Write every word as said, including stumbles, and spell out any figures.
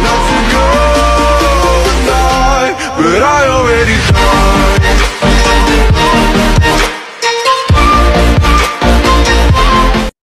not to go, no, but I already know.